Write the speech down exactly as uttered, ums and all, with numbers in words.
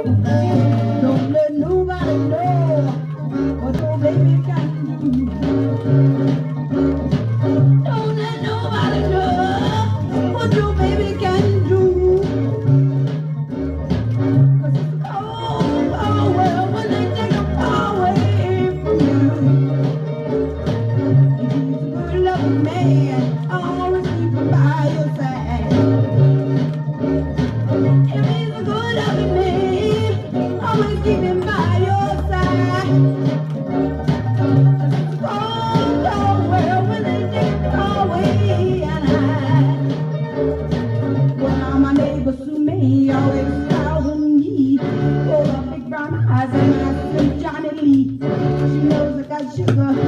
Don't let nobody know what your baby can do. Don't let nobody know what your baby can do. 'Cause it's a cold, cold world when they take your power away from you. If he's a good loving man, I'll always keep him by your side. If he's a good loving man, always keep him by your side. 'Cause it's a cold, cold world when they take your power away and hide. Well, my neighbor Sue May always proud of me for her big brown eyes and my sweet Johnny Lee. She knows I got sugar